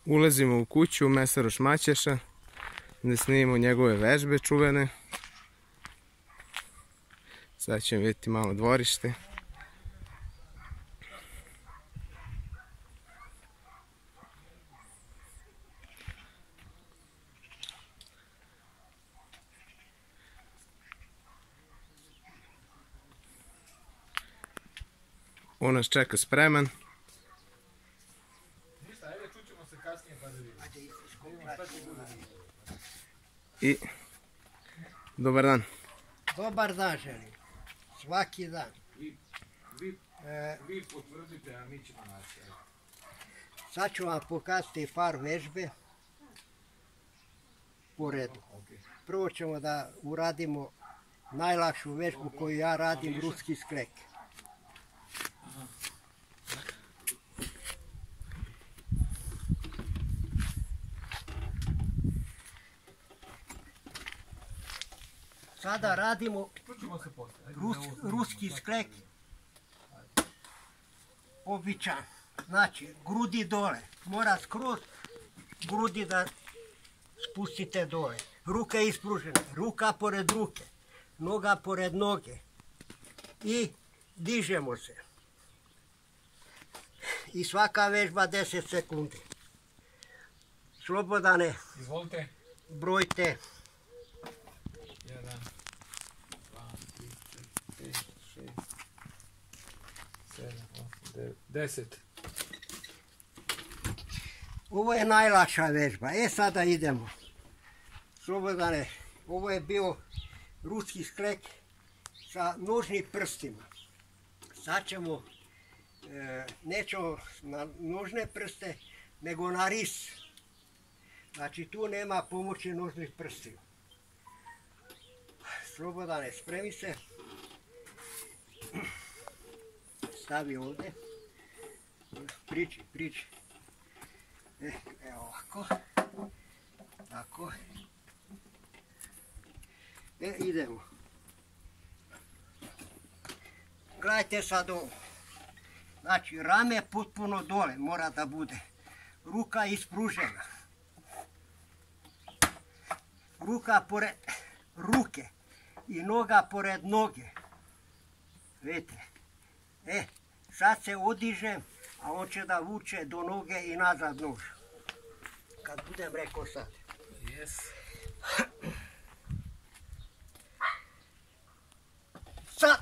Ulazimo u kuću Mesaros Matjaša da snimimo njegove vežbe čuvene. Sad ćemo vidjeti malo dvorište. On nas čeka spreman. I dobar dan. Dobar dan želim. Svaki dan. Vi potvrdite, a mi ćemo nastaviti. Sad ću vam pokazati par vežbe po redu. Prvo ćemo da uradimo najlakšu vežbu koju ja radim, ruski sklek. Sada radimo ruski sklek običan. Znači, grudi dole. Mora skroz grudi da spustite dole. Ruka je ispružena. Ruka pored ruke. Noga pored noge. I dižemo se. I svaka vežba 10 sekundi. Slobodane, Izvolite. brojte. 1, 2, 3, 4, 5, 6, 7, 8, 9, 10. Ovo je najlakša vežba. Sada idemo. Slobodane, ovo je bio ruski sklek sa nožnim prstima. Sad ćemo, nećemo na nožne prste, nego na ris. Znači tu nema pomoći nožnih prstima. Slobodane, spremi se. Stavi ovdje. Priči. Evo ovako. Tako. Idemo. Gledajte sad ovo. Znači, rame potpuno dole mora da bude. Ruka ispružena. Ruka pored ruke. I noga pored noge. Vidite. Sad se odižem, a on će da vuče do noge i nazad nož. Kad budem rekao sad. Yes. Sad!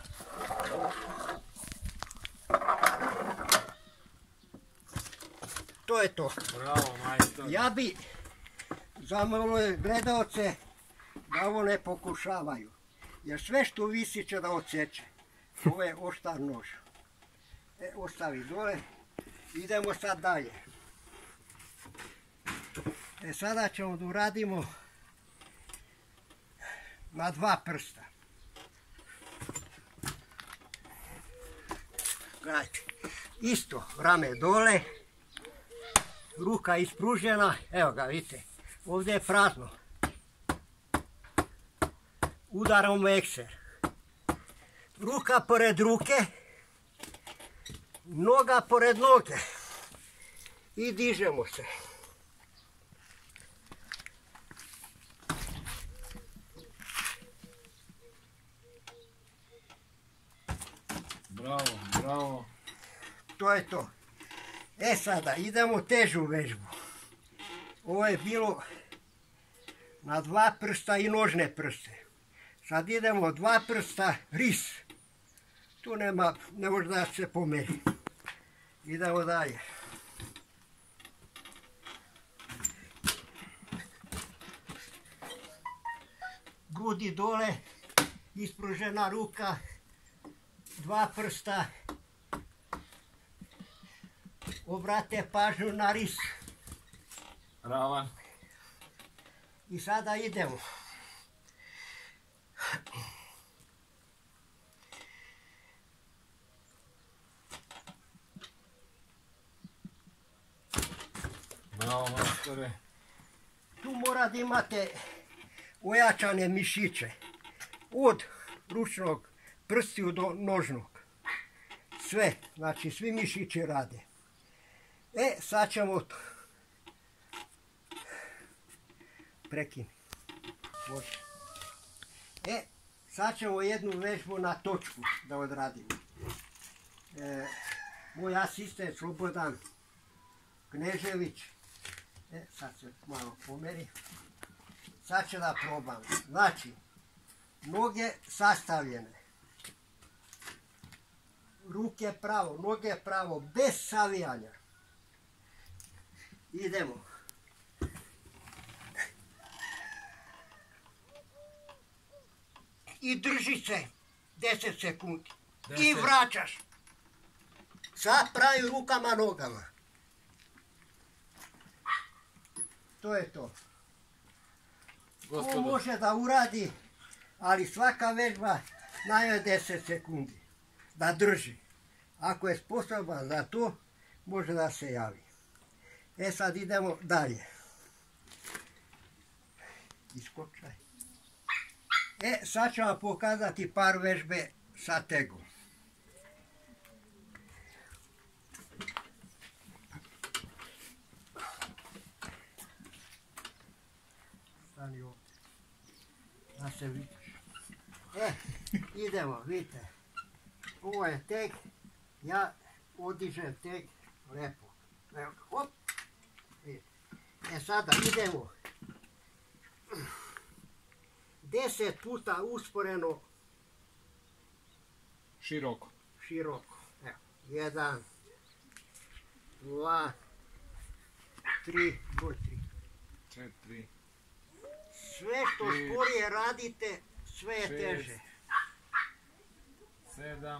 To je to. Bravo, majstor. Ja bi zamolio gledalce da ovo ne pokušavaju. Jer sve što visi će da odseče. Ovo je oštar nož. Ostavi dole. Idemo sad dalje. Sada ćemo da uradimo na 2 prsta. Gledajte. Isto, rame dole. Ruka ispružena. Evo ga, vidite. Ovdje je prazno. Udarom ekser. Ruka pored ruke. Noga pored noge. I dižemo se. Bravo. To je to. Sada idemo težu vežbu. Ovo je bilo na 2 prsta i nožne prste. Sad idemo 2 prsta ris. Tu nema, ne može da se pomeri. Idemo dalje. Grudi dole, ispružena ruka, 2 prsta. Obrate pažnju na ris. Ravan. I sada idemo. Bravo, majstore. Tu mora da imate ojačane mišiće. Od ručnog prstiju do nožnog. Sve, znači svi mišići rade. Sad ćemo prekini. Može. Sad ćemo jednu vežbu na točku da odradimo. Moj asistent Slobodan, Knezevic, sad se malo pomeri. Sad će da probam. Znači, noge sastavljene. Ruke pravo, noge pravo, bez savijanja. Idemo. I drži se 10 sekundi. I vraćaš. Sad pravi rukama, nogama. To je to. Ko može da uradi, ali svaka vežba najmanje 10 sekundi. Da drži. Ako je sposoban za to, može da se javi. Sad idemo dalje. Iskočaj. Sad ću vam pokazati par vežbe sa tegom. Stani ovdje. Da se vidiš. Idemo, vidite. Ovo je teg. Ja odižem teg lepo. Hop. Sada idemo. 10 puta usporeno. Široko. Široko. 1, 2, 3, 4. Sve što sporije radite, sve je teže. 7,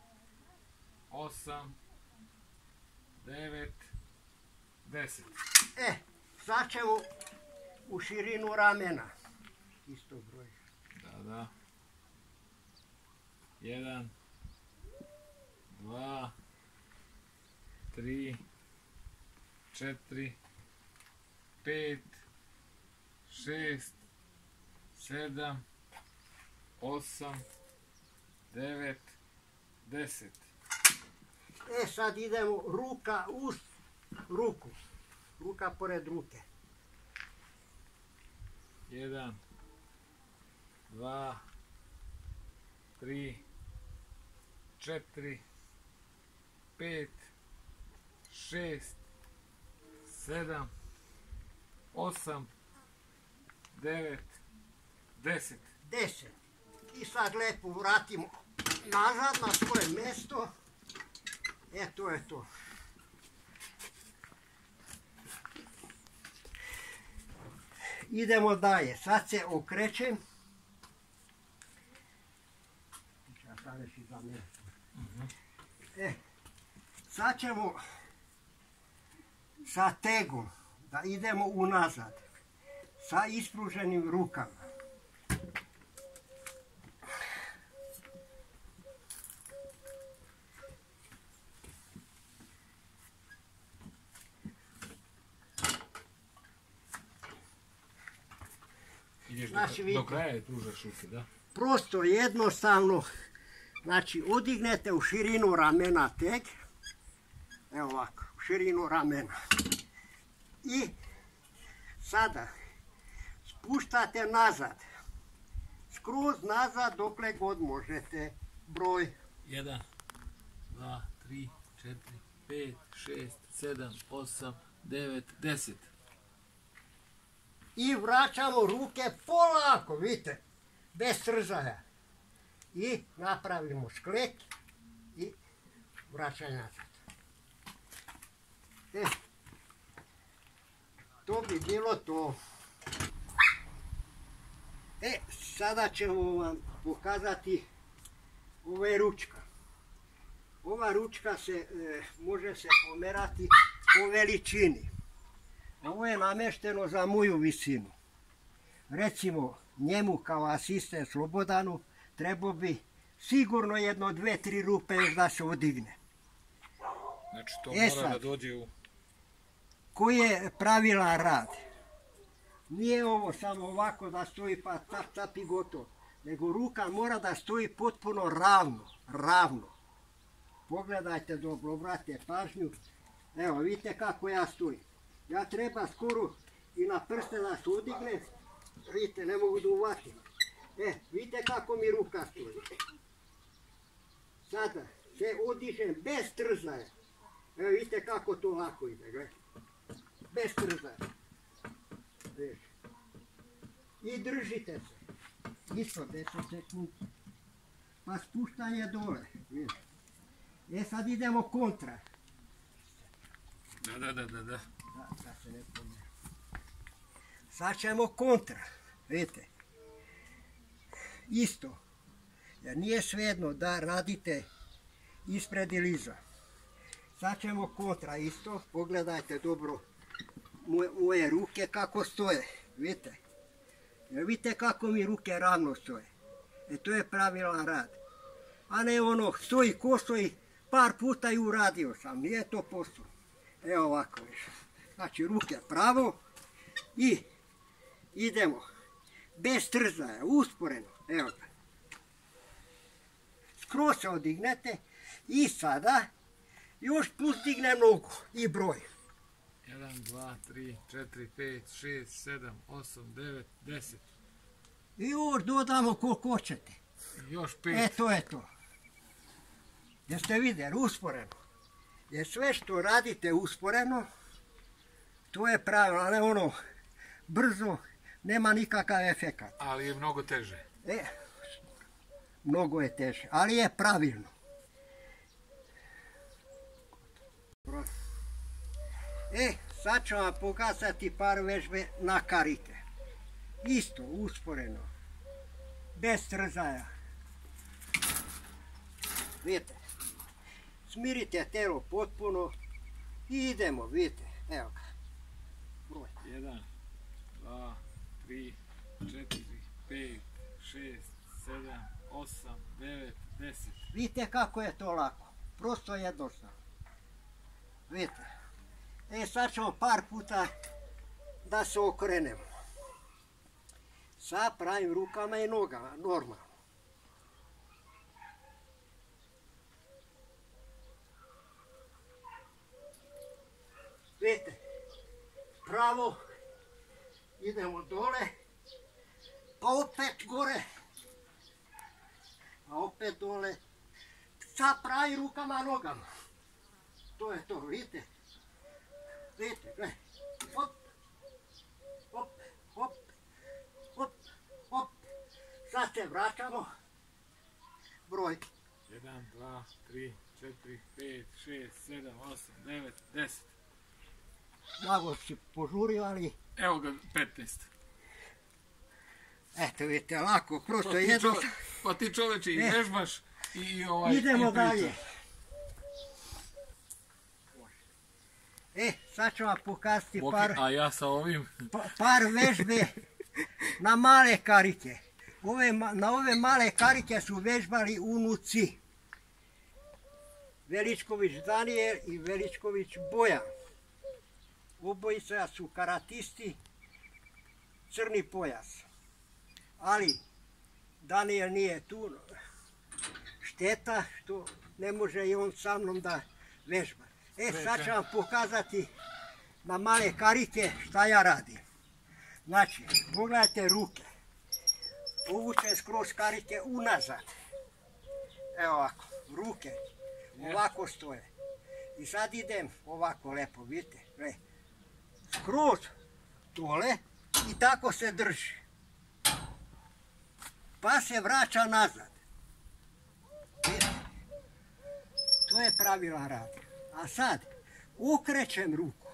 8, 9, 10. Sad ćemo u širinu ramena. Isto broj. Da. 1, 2, 3, 4, 5, 6, 7, 8, 9, 10. Sad idemo ruka uz ruku. Ruka pored ruke. 1, 2, 3, 4, 5, 6, 7, 8, 9, 10. 10. I sad lepo vratimo nazad na svoje mjesto. To je to. Idemo dalje. Sad se okrećem. Sad ćemo sa tegom da idemo unazad. Sa ispruženim rukama. Ideš do kraja i pružaš ruke, da? Prosto, jednostavno, znači odignete u širinu ramena teg, evo ovako, u širinu ramena. I sada spuštate nazad, skroz nazad dokle god možete, broj 1, 2, 3, 4, 5, 6, 7, 8, 9, 10. I vraćamo ruke polako, vidite, bez trzanja. I napravimo šklek i vraćanje nazad. To bi bilo to. Sada ćemo vam pokazati, ovo je ručka. Ova ručka može se pomerati po veličini. Ovo je namješteno za moju visinu. Recimo, njemu kao asistent Slobodanu trebao bi sigurno jedno 2-3 rupe još da se odigne. Znači to mora da dođe u... Koji je pravilan rad? Nije ovo samo ovako da stoji pa tap i gotovo. Nego ruka mora da stoji potpuno ravno. Pogledajte dobro, obratite pažnju. Evo, vidite kako ja stojim. Ja treba skoro i na prste da se udigne. Vidite, ne mogu da uvatim. Vidite kako mi ruka stoji. Sada se odižem bez trzaja. Evo vidite kako to lako ide, gledajte. Bez trzaja. I držite se. Isto 10 sekundi. Pa spuštanje dole. Sad idemo kontra. Da. Da se ne pomeri. Sad ćemo kontra. Vidite. Isto. Jer nije svejedno da radite ispred ili iza. Sad ćemo kontra isto. Pogledajte dobro moje ruke kako stoje. Vidite. Jer vidite kako mi ruke ravno stoje. To je pravilan rad. A ne ono stoji ko stoji, par puta i uradio sam. Nije to posao. Evo ovako više. Znači ruke pravo i idemo. Bez trzaja, usporeno. Evo ga. Skroz se odignete i sada još plus dignem nogu i broj. 1, 2, 3, 4, 5, 6, 7, 8, 9, 10. I još dodamo koliko hoćete. Još 5. To je to. Jeste vidjeli, usporeno. Jer sve što radite usporeno, to je pravilno, a ne ono brzo, nema nikakav efekat. Ali je mnogo teže. Mnogo je teže, ali je pravilno. Sad ću vam pokazati par vežbe na karike. Isto, usporeno. Bez trzaja. Vidite. Smirite telo potpuno i idemo, vidite. Evo ga. Broj. 1, 2, 3, 4, 5, 6, 7, 8, 9, 10. Vidite kako je to lako. Prosto jednostavno. Vidite. Sad ćemo par puta da se okrenemo. Sa pravim rukama i nogama, normalno. Vidite, pravo, idemo dole, pa opet gore, a opet dole, sa pravim rukama i nogama. To je to, vidite. Vidite, gledaj, hop, hop, hop, hop, hop, sad se vraćamo, broj. 1, 2, 3, 4, 5, 6, 7, 8, 9, 10. Blago si požurio, ali... Evo ga, 15. Eto, vidite, lako, prosto jedno... Pa ti čoveče i vežbaš i idemo dalje. Sad ću vam pokazati a ja sa ovim? Par vežbe na male karike. Na ove male karike su vežbali unuci. Velickovic Daniel i Velickovic Bojan. Obojica su karatisti, crni pojas. Ali Daniel nije tu. Šteta što ne može i on sa mnom da vežba. Sad ću vam pokazati na male karike šta ja radim. Znači, pogledajte ruke. Povučem skroz karike unazad. Evo ovako, ruke ovako stoje. I sad idem ovako lepo, vidite. Skroz dole i tako se drži. Pa se vraća nazad. Vidite. To je pravilan rad. A sad ukrećem ruku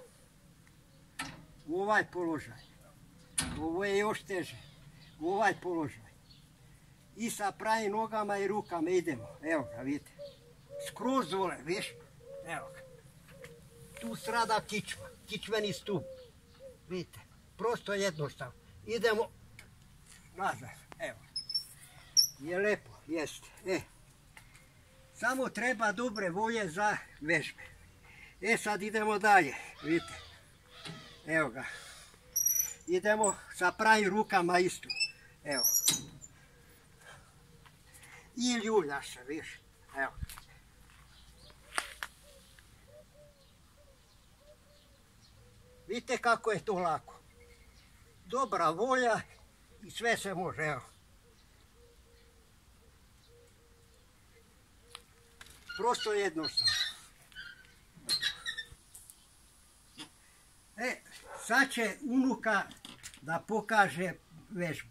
u ovaj položaj. Ovo je još teže. U ovaj položaj. I sa pravim nogama i rukama idemo. Evo ga, vidite. Skroz dole, viš? Evo ga. Tu strada kičma. Kičveni stup. Vidite. Prosto jednostavno. Idemo nazad. Evo. Je lepo, jeste. Samo treba dobre volje za vežbe. Sad idemo dalje, vidite. Evo ga. Idemo sa pravim rukama isto. Evo. I ljuljaš se, viš. Evo. Vidite kako je to lako. dobra volja i sve se može, evo. Prosto jednostavno. Sad će unuka da pokaže vežbu.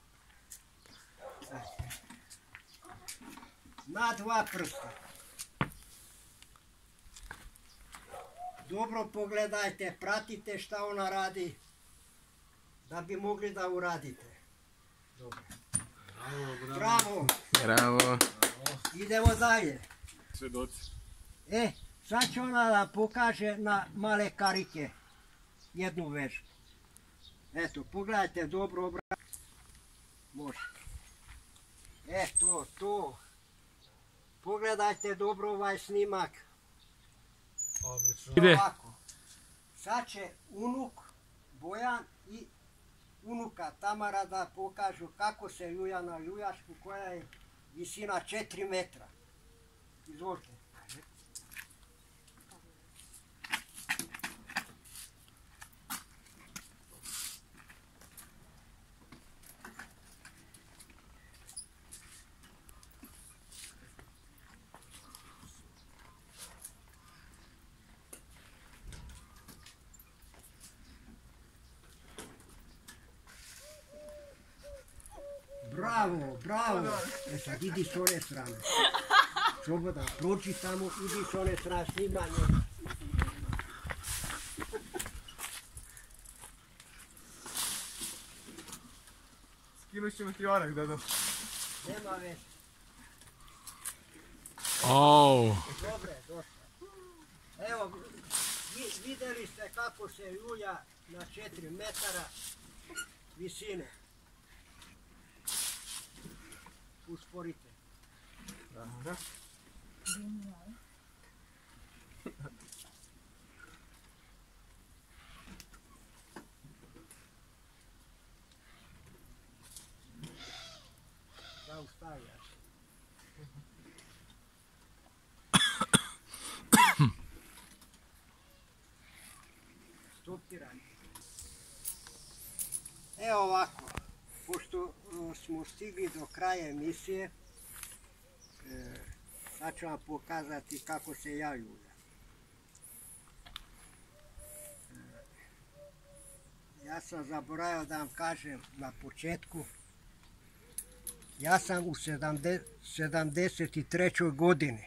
Na 2 prsta. Dobro pogledajte, pratite šta ona radi, da bi mogli da uradite. Dobro. Bravo. Bravo. Idemo dalje. Svedoci. Sad će ona da pokaže na male karike jednu vežbu. Eto, pogledajte dobro obrat. Može. To. Pogledajte dobro ovaj snimak. Ide. Ovako. Sad će unuk Bojan i unuka Tamara da pokažu kako se ljuja na ljujašku koja je visina 4 metra. Izvolite. Bravo. Sad idi s one strane. Slobodan, prođi tamo, idi s one strane, snimanje. Skinut ćemo ti orak, dado. Nema veze. Dobre, dosta. Evo, vidjeli ste kako se ljulja na 4 metara visine. Usporite. Dobro. Zaustavljaš. Stopiraj. Evo ovako, pošto smo stigli do kraja emisije, sad ću vam pokazati kako se ja ljuljam. Ja sam zaboravio da vam kažem na početku, ja sam u 73. godini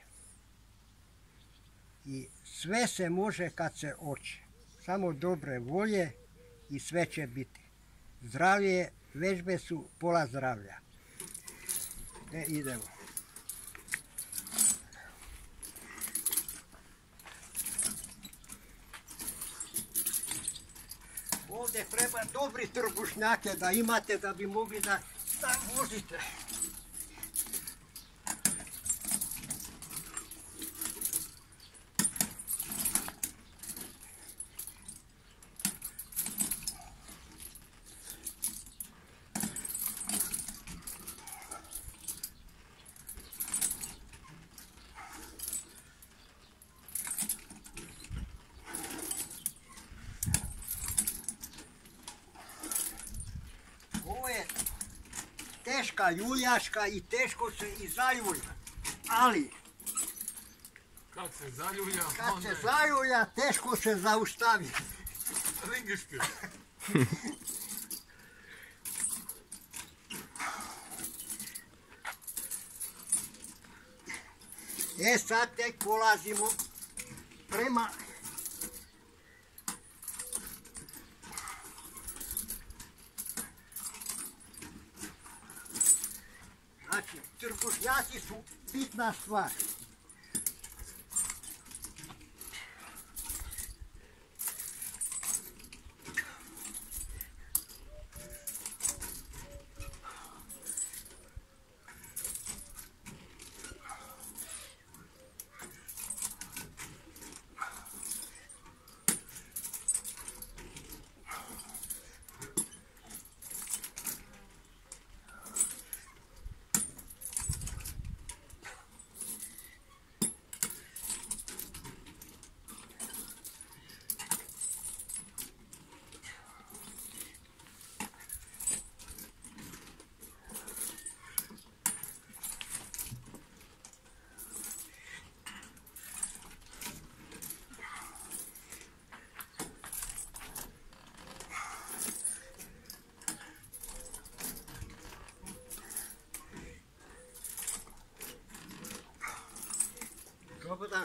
i sve se može kad se hoće, samo dobre volje i sve će biti. Zdravlje, vežbe su pola zdravlja. Idemo. Ovdje treba dobri trbušnjake da imate da bi mogli da vozite. Teška ljuljaška i teško se i zaljulja, ali Kad se zaljulja, kad se zaljulja teško se zaustavi. Ringiški. Sad tek polazimo prema znači, trbušnjaci su bitna stvar.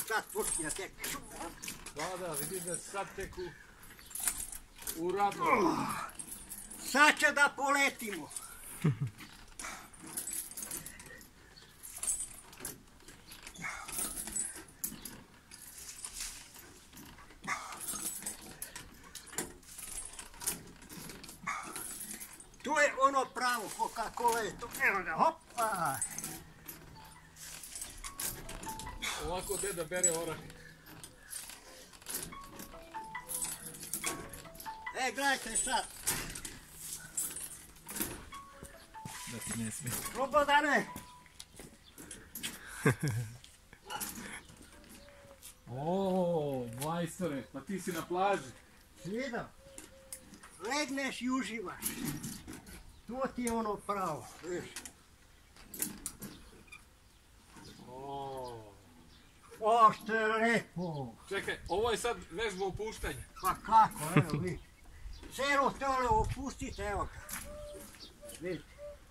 sad počinja tek. Da, vidiš da sad tek u radu. Sad će da poletimo. Tu je ono pravo, Coca-Cola je to. Evo ga, hopa! Ovako deda bere orah. Gledajte sad. Da ti ne smije. Slobodane! O, majstore, pa ti si na plaži. Sviđam. Legneš i uživaš. To ti je ono pravo. O, što je lepo. Čekaj, ovo je sad vežba opuštanja. Pa kako, evo vidite. Celo tole opustite, evo ga. Vidite.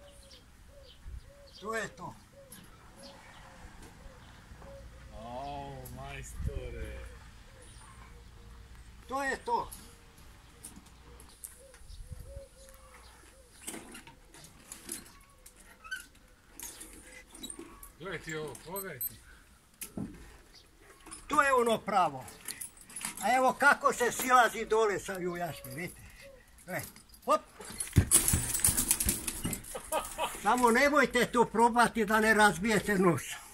To je to. O, majstore. To je to. Gledaj ti ovo, pogledaj ti. To je ono pravo. A evo kako se silazi dole sa jujaške, vidite. Gledaj, hop. Samo nemojte to probati da ne razbijete nos.